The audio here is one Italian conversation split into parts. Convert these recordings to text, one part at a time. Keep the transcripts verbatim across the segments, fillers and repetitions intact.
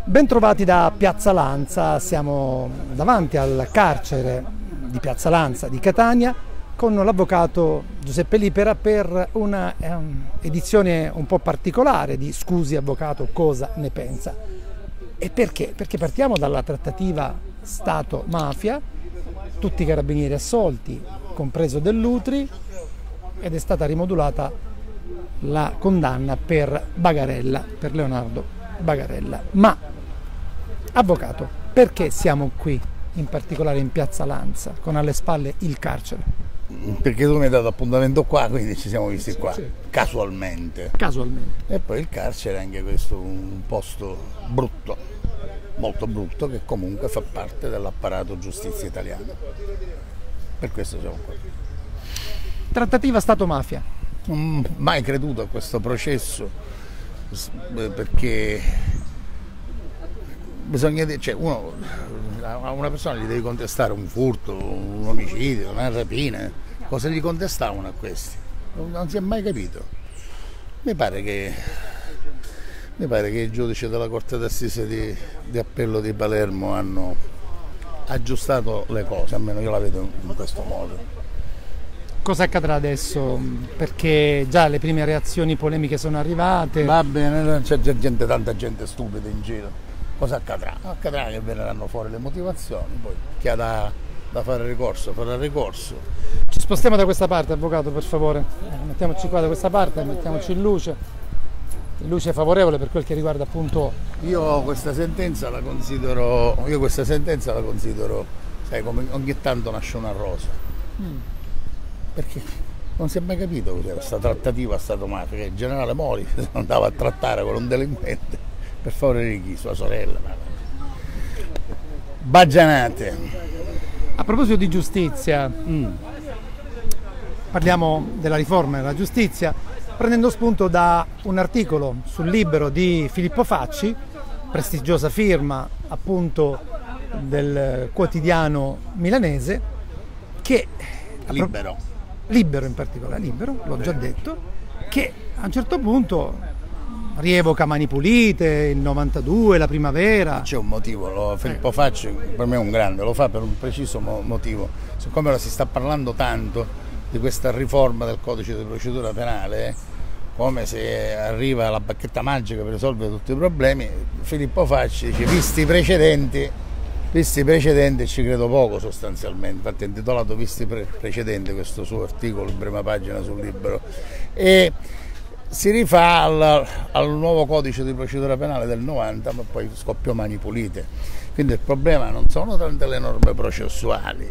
Bentrovati da Piazza Lanza, siamo davanti al carcere di Piazza Lanza di Catania con l'avvocato Giuseppe Lipera per una um, edizione un po' particolare di Scusi Avvocato, cosa ne pensa? E perché? Perché partiamo dalla trattativa Stato-mafia, tutti i carabinieri assolti, compreso Dell'Utri, ed è stata rimodulata la condanna per Bagarella, per Leonardo Bagarella. Ma avvocato, perché siamo qui, in particolare in Piazza Lanza, con alle spalle il carcere? Perché tu mi hai dato appuntamento qua, quindi ci siamo visti qua, sì. casualmente. Casualmente. E poi il carcere è anche questo un posto brutto, molto brutto, che comunque fa parte dell'apparato giustizia italiano. Per questo siamo qua. Trattativa Stato-mafia. Non ho mai creduto a questo processo, perché bisogna dire, cioè uno, a una persona gli devi contestare un furto, un omicidio, una rapina, cosa gli contestavano a questi? Non, non si è mai capito. Mi pare che, mi pare che i giudici della Corte d'Assise di, di Appello di Palermo hanno aggiustato le cose, almeno io la vedo in questo modo. Cosa accadrà adesso? Perché già le prime reazioni polemiche sono arrivate. Va bene, c'è gente, tanta gente stupida in giro. Cosa accadrà? Accadrà che verranno fuori le motivazioni, poi chi ha da, da fare ricorso farà ricorso. Ci spostiamo da questa parte, avvocato, per favore. Mettiamoci qua da questa parte, mettiamoci in luce. In luce favorevole per quel che riguarda appunto. Io questa sentenza la considero, io questa sentenza la considero, sai, come ogni tanto nasce una rosa. Mm. Perché non si è mai capito cos'era questa trattativa Stato-mafia, che il generale Mori andava a trattare con un delinquente per favore di chi? Sua sorella. Baggianate. A proposito di giustizia, mm. parliamo della riforma della giustizia, prendendo spunto da un articolo sul Libero di Filippo Facci, prestigiosa firma appunto del quotidiano milanese, che Libero. Libero in particolare, Libero, l'ho già detto, che a un certo punto rievoca Mani Pulite, il novantadue, la primavera. C'è un motivo, lo, Filippo Facci per me è un grande, lo fa per un preciso motivo. Siccome ora si sta parlando tanto di questa riforma del codice di procedura penale, come se arriva la bacchetta magica per risolvere tutti i problemi, Filippo Facci dice visti i precedenti, visti i precedenti ci credo poco sostanzialmente, infatti è intitolato Visti i pre precedenti questo suo articolo in prima pagina sul Libero. E si rifà al, al nuovo codice di procedura penale del novanta, ma poi scoppiò Mani Pulite. Quindi il problema non sono tante le norme processuali,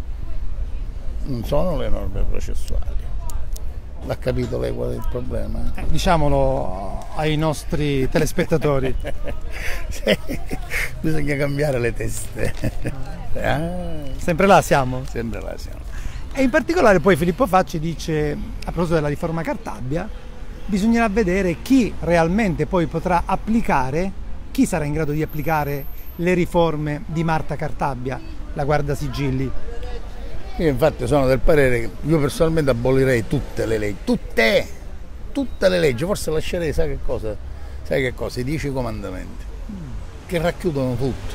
non sono le norme processuali. L'ha capito lei qual è il problema? Eh, diciamolo ai nostri telespettatori. Sì, bisogna cambiare le teste. Ah, sempre là siamo? Sempre là siamo. E in particolare poi Filippo Facci dice, a proposito della riforma Cartabia, bisognerà vedere chi realmente poi potrà applicare, chi sarà in grado di applicare le riforme di Marta Cartabia, la guardasigilli. Io infatti sono del parere che io personalmente abolirei tutte le leggi, tutte, tutte le leggi, forse lascerei, sai che cosa? Sai che cosa? I dieci comandamenti, che racchiudono tutto.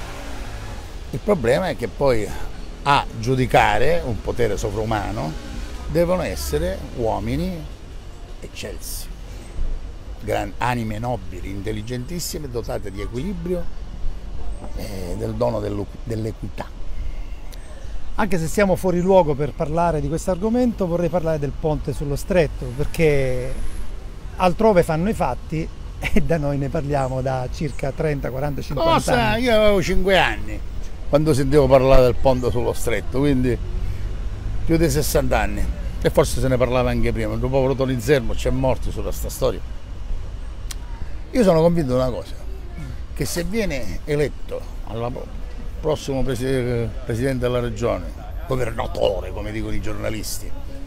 Il problema è che poi a giudicare un potere sovrumano devono essere uomini eccelsi, anime nobili, intelligentissime, dotate di equilibrio e del dono dell'equità. Anche se siamo fuori luogo per parlare di questo argomento, vorrei parlare del ponte sullo Stretto, perché altrove fanno i fatti e da noi ne parliamo da circa trenta, quaranta, cinquanta Cosa? anni. Io avevo cinque anni quando sentivo parlare del ponte sullo Stretto, quindi più di sessanta anni. E forse se ne parlava anche prima, il povero Tony Zermo c'è morto sulla sta storia. Io sono convinto di una cosa, che se viene eletto alla prossimo presidente della regione, governatore come dicono i giornalisti,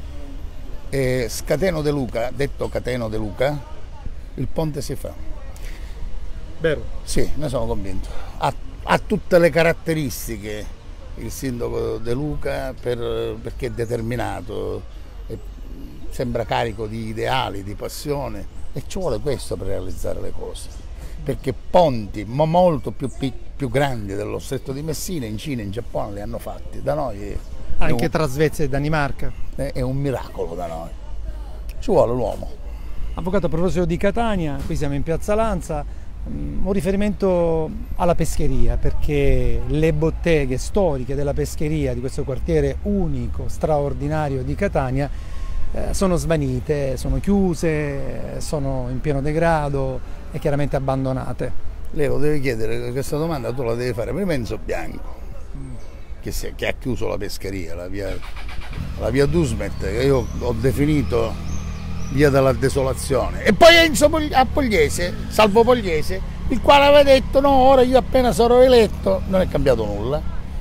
e Scateno De Luca, detto Cateno De Luca, il ponte si fa. Vero? Sì, ne sono convinto. Ha, ha tutte le caratteristiche il sindaco De Luca per, perché è determinato, è, sembra carico di ideali, di passione, e ci vuole questo per realizzare le cose. perché ponti molto più, più grandi dello Stretto di Messina in Cina e in Giappone li hanno fatti, da noi è, anche è un, tra Svezia e Danimarca. È, è un miracolo da noi, ci vuole l'uomo. Avvocato, a proposito di Catania, qui siamo in Piazza Lanza, un riferimento alla pescheria, perché le botteghe storiche della pescheria di questo quartiere unico, straordinario di Catania eh, sono svanite, sono chiuse, sono in pieno degrado e chiaramente abbandonate. Lei lo deve chiedere, questa domanda tu la devi fare prima Enzo Bianco, che, si, che ha chiuso la pescheria, la via, la via Dusmet, che io ho definito via della desolazione, e poi Enzo a Pogliese, Salvo Pogliese, il quale aveva detto no, ora io appena sarò eletto, non è cambiato nulla.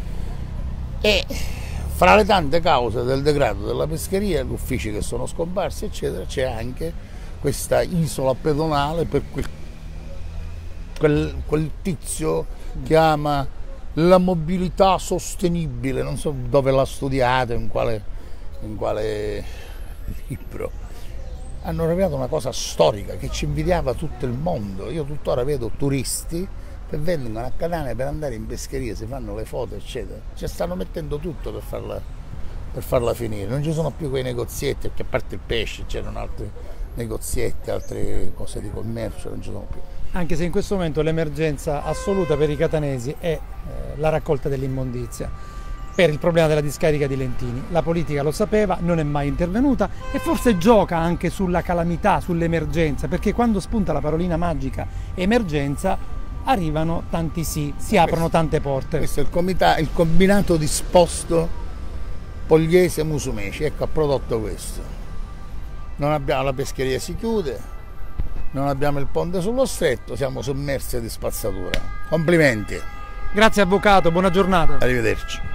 E fra le tante cause del degrado della pescheria, gli uffici che sono scomparsi eccetera, c'è anche questa isola pedonale per quel, quel, quel tizio che ama la mobilità sostenibile, non so dove l'ha studiato, in quale, in quale libro. Hanno rivelato una cosa storica che ci invidiava tutto il mondo. Io tuttora vedo turisti che vengono a Catania per andare in pescheria, si fanno le foto eccetera, ci stanno mettendo tutto per farla, per farla finire, non ci sono più quei negozietti, perché a parte il pesce c'erano altri negozietti, altre cose di commercio, non ci sono più. Anche se in questo momento l'emergenza assoluta per i catanesi è eh, la raccolta dell'immondizia, per il problema della discarica di Lentini. La politica lo sapeva, non è mai intervenuta e forse gioca anche sulla calamità, sull'emergenza, perché quando spunta la parolina magica emergenza arrivano tanti sì, si aprono tante porte. Questo è il, comita, il combinato disposto Pogliese-Musumeci, ecco, ha prodotto questo. Non abbiamo, la pescheria si chiude, non abbiamo il ponte sullo stretto, siamo sommersi di spazzatura. Complimenti. Grazie avvocato, buona giornata. Arrivederci.